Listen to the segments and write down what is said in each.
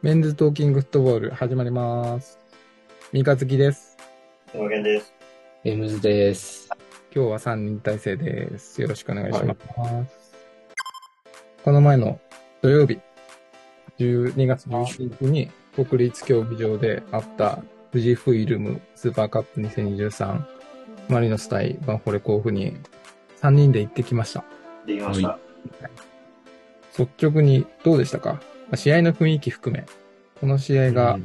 メンズトーキングフットボール始まります。三日月です。 山源です。 エムズです。 今日は3人体制です。よろしくお願いします。この前の土曜日、12月11日に国立競技場であった富士フイルムスーパーカップ2023マリノス対バンフォレ甲府に3人で行ってきました。 できました。 率直にどうでしたか？試合の雰囲気含め、この試合が、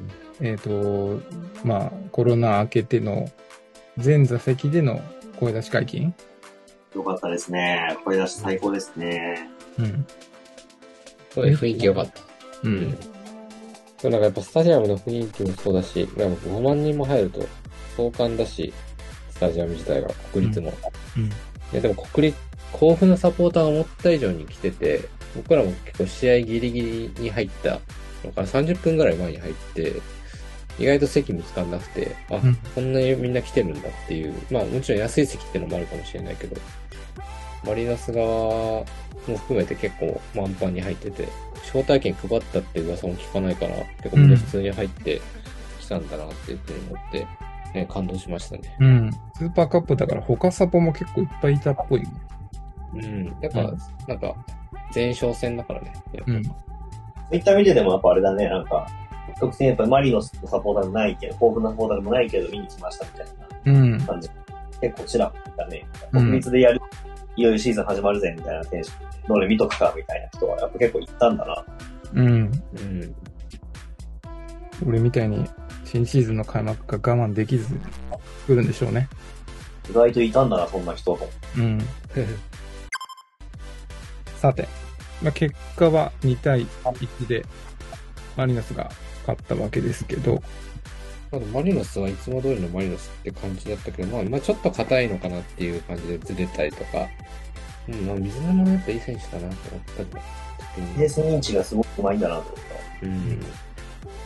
コロナ明けての全座席での声出し解禁？ よかったですね。声出し最高ですね。 うん。そういう雰囲気良かった。 うん。 なんかやっぱスタジアムの雰囲気もそうだし、なんか5万人も入ると壮観だし、スタジアム自体が、国立も。でも甲府のサポーターが思った以上に来てて、僕らも結構試合ギリギリに入ったのから30分ぐらい前に入って、意外と席見つかんなくて、こんなにみんな来てるんだっていう、まあもちろん安い席ってのもあるかもしれないけど、マリノス側も含めて結構満帆に入ってて、招待券配ったって噂も聞かないから、結構みんな普通に入ってきたんだなっていうふうに思って、ね、感動しましたね。 うん。スーパーカップだから他サポも結構いっぱいいたっぽい。 やっぱ、なんか、前哨戦だからね。 そういった意味ででもやっぱあれだね、なんか、特にやっぱマリノスのサポーターもないけど、甲府のサポーターもないけど見に来ましたみたいな感じ。結構ちらっとだね。国立でやる、いよいよシーズン始まるぜみたいなテンションで、どれ見とくかみたいな人はやっぱ結構行ったんだな。 俺みたいに新シーズンの開幕が我慢できず来るんでしょうね。 意外といたんだな、そんな人と。 さて、結果は2対1でマリノスが勝ったわけですけど、 マリノスはいつも通りのマリノスって感じだったけど、まあちょっと硬いのかなっていう感じでずれたりとか、水沼もやっぱいい選手だなと思ったけど。 ベース認知がすごくうまいんだなと思った。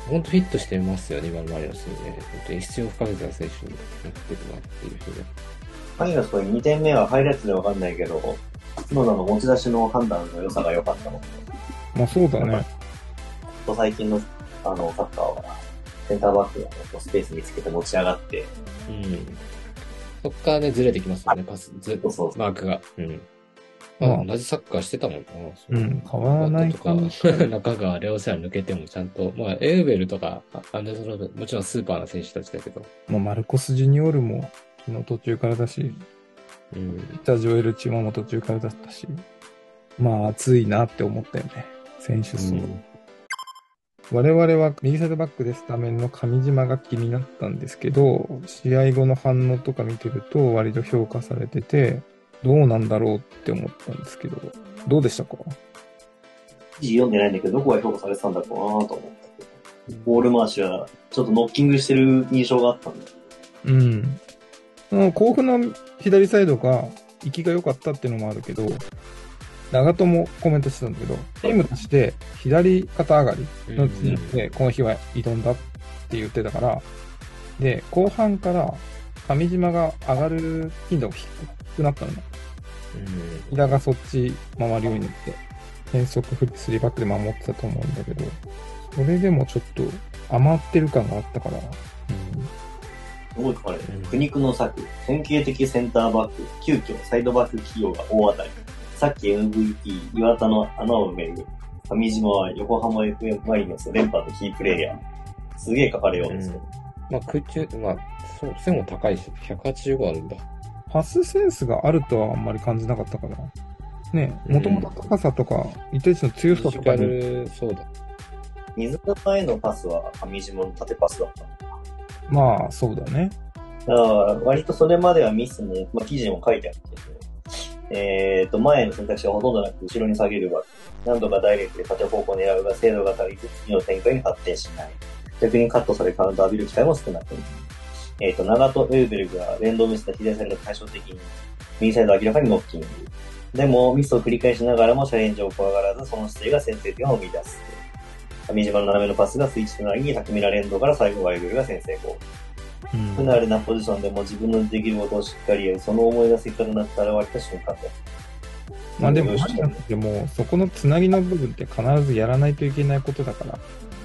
本当フィットしてますよね、今のマリノスにね。本当に必要不可欠な選手になってるなっていうふうに。 マリノスこれ2点目はハイライトでわかんないけど、角田の持ち出しの判断の良さが良かったので。 まあそうだね。 最近のサッカーは、センターバックがスペース見つけて持ち上がって。 そっからね、ずれてきますよね、パス、マークが。同じサッカーしてたもんな。 変わらないかな。 中川、レオセア抜けてもちゃんと、エウベルとか、もちろんスーパーな選手たちだけど。 マルコス・ジュニオールも昨日途中からだし、ジョエル・チマも途中からだったし、熱いなって思ったよね、選手層。我々は右サイドバックでスタメンの上島が気になったんですけど、試合後の反応とか見てると割と評価されてて、どうなんだろうって思ったんですけど、どうでしたか？ 記事読んでないんだけど、どこが評価されてたんだろうなと思ったけど、ボール回しはちょっとノッキングしてる印象があったんだ。 甲府の左サイドが息きが良かったっていうのもあるけど、長友もコメントしてたんだけど、チームとして左肩上がりのチームでこの日は挑んだって言ってたから、で、後半から上島が上がる頻度が低くなったのね。飛田がそっち回るようになって、変則フリー3バックで守ってたと思うんだけど、それでもちょっと余ってる感があったから、 すごい書かれてる。苦肉の策、典型的センターバック、急遽サイドバック起用が大当たり。さっき MVP、岩田の穴を埋める。上島は横浜 FM マリノス連覇のキープレイヤー。すげえ書かれようですけど。 空中、背も高いし、185あるんだ。 パスセンスがあるとはあんまり感じなかったから。ね、もともと高さとか、一定値の強さとかに。 そうだ。 水沼へのパスは上島の縦パスだった。 そうだね。 だから割とそれまではミスも、記事にも書いてあるけど、前の選択肢はほとんどなく後ろに下げるバック。何度かダイレクトで縦方向を狙うが精度が足りず次の展開に発展しない。逆にカットされカウントを浴びる機会も少なく。長戸エウベルグが連動ミスした左サイド対照的に右サイド明らかにノッキング。でもミスを繰り返しながらもチャレンジを怖がらずその姿勢が先制点を生み出す。上島の斜めのパスがスイッチとなり、巧みな連動から最後はエウベルが先制ゴール。不慣れなポジションでも自分のできることをしっかりやる、その思いがせっかくなったら割れた瞬間だ。 でもそこのつなぎの部分って必ずやらないといけないことだから、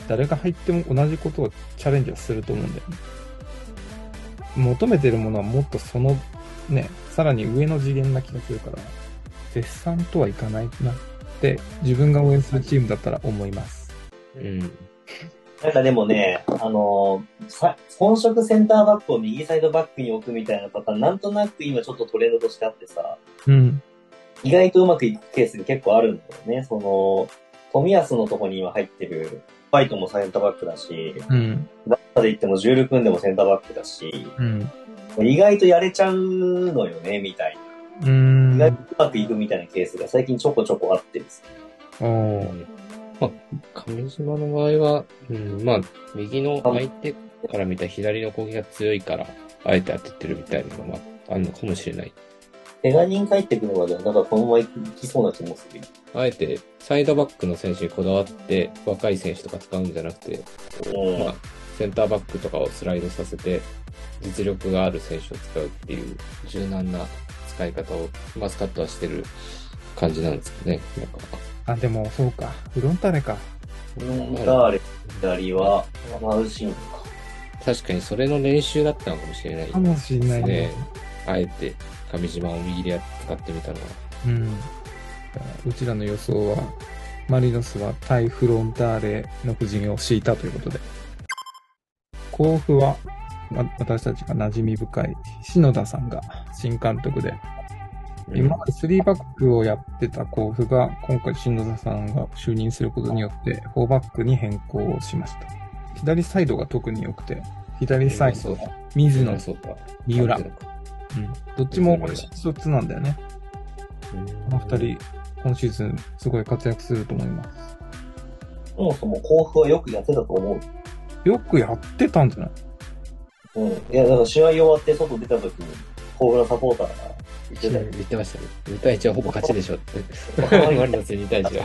誰が入っても同じことをチャレンジはすると思うんだよね。求めてるものはもっとそのね、さらに上の次元な気がするから、絶賛とはいかないなって自分が応援するチームだったら思います。 うん。 なんかでもね、本職センターバックを右サイドバックに置くみたいなパターン、なんとなく今ちょっとトレンドとしてあってさ、 うん。 意外とうまくいくケースが結構あるんだよね。冨安のとこに今入ってる、ファイトもセンターバックだし、 うん。 バッターで言ってもジュール組んでもセンターバックだし、 うん。 意外とやれちゃうのよね、みたいな。意外とうまくいくみたいなケースが最近ちょこちょこあってですね。 まあ、上島の場合は、まあ、右の相手から見た左の攻撃が強いから、あえて当ててるみたいなのがあるのかもしれない。 怪我人帰ってくるまでは、なんかこのままいきそうな気もする。 あえて、サイドバックの選手にこだわって、若い選手とか使うんじゃなくて、まあ、センターバックとかをスライドさせて、実力がある選手を使うっていう、柔軟な使い方を、マスカットはしてる感じなんですかね、なんか。 あ、でも、そうか。フロンターレか。 フロンターレ、左は、眩しいのか。 確かにそれの練習だったのかもしれない、 かもしれないね。 あえて、上島を右で使ってみたのは。 うちらの予想は、マリノスは対フロンターレの布陣を敷いたということで。甲府は、私たちが馴染み深い篠田さんが新監督で、今まで3バックをやってた甲府が、今回篠田さんが就任することによって4バックに変更をしました。左サイドが特に良くて、左サイド、水野、三浦。どっちも一つなんだよね。この二人、今シーズンすごい活躍すると思います。 そもそも甲府はよくやってたと思う。 よくやってたんじゃない？ いや、だから試合終わって外出た時に、甲府のサポーターが言ってましたね。2対1はほぼ勝ちでしょって。マリノス2対1は。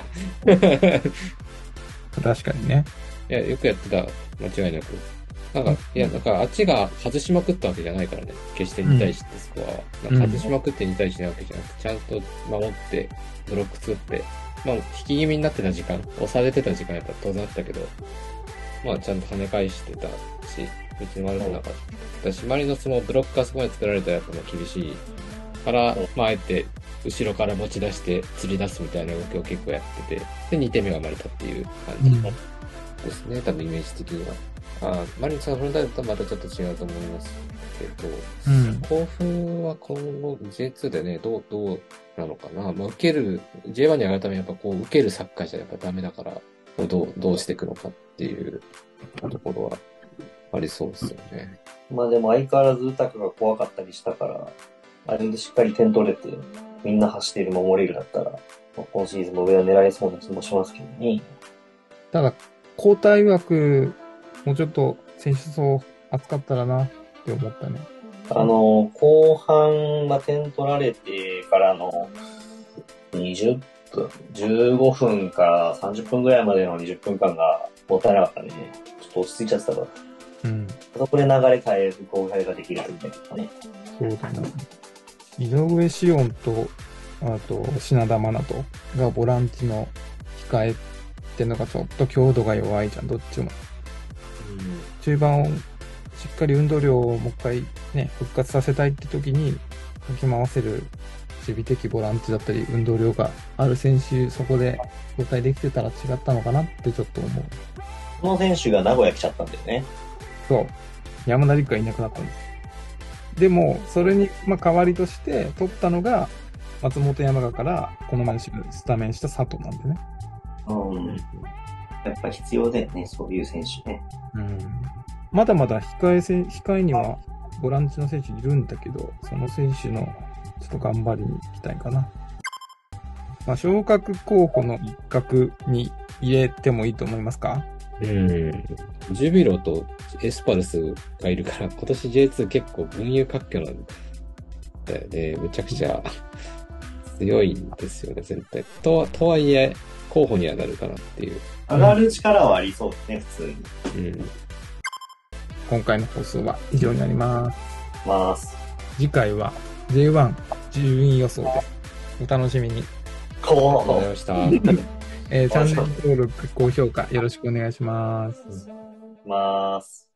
確かにね。 いや、よくやってた、間違いなく。なんか、いや、だからあっちが外しまくったわけじゃないからね。決して2対1ってスコアは。外しまくって2対1なわけじゃなくて、ちゃんと守って、ブロック作って、まあ、引き気味になってた時間、押されてた時間やっぱ当然あったけど、まあ、ちゃんと跳ね返してたし、別に悪くなかったし、マリノスもブロックがそこまで作られたらやっぱ厳しいから、まあ、あえて、後ろから持ち出して、釣り出すみたいな動きを結構やってて、で、2点目が生まれたっていう感じですね、多分イメージ的には。マリノスがフロンターレとまたちょっと違うと思いますけど、甲府は今後 J2 でね、どうなのかな。まあ、受ける、J1 に上がるためにやっぱこう、受けるサッカーじゃやっぱダメだから、どうしていくのかっていうところはありそうですよね。 まあでも相変わらず歌が怖かったりしたから、あれでしっかり点取れて、みんな走っている守れるだったら、今シーズンも上は狙えそうな気もしますけどね。 ただ、交代枠、もうちょっと選手層厚かったらなって思ったね。 後半、点取られてからの20分、15分から30分ぐらいまでの20分間がもったいなかったね。ちょっと落ち着いちゃってたから。そこで流れ変える攻撃ができるみたいなね。 そうだな。井上紫音と、あと、品田真奈とがボランチの控えってのがちょっと強度が弱いじゃん、どっちも。中盤をしっかり運動量をもう一回ね、復活させたいって時に、かき回せる守備的ボランチだったり、運動量がある選手、そこで交代できてたら違ったのかなってちょっと思う。 この選手が名古屋来ちゃったんだよね。 そう。山田陸がいなくなったんです。でも、それに、代わりとして取ったのが、松本山雅からこの前スタメンした佐藤なんでね。 やっぱ必要だよね、そういう選手ね。 まだまだ控えにはボランチの選手いるんだけど、その選手のちょっと頑張りに行きたいかな。昇格候補の一角に入れてもいいと思いますか？ ジュビロとエスパルスがいるから、今年 J2 結構群雄割拠なんだよね。めちゃくちゃ強いんですよね、全体。とはいえ、候補にはなるかなっていう。 上がる力はありそうですね、普通に。 今回の放送は以上になります。次回は J1 順位予想です。お楽しみに。 ありがとうございました。 チャンネル登録、高評価よろしくお願いします。 ます。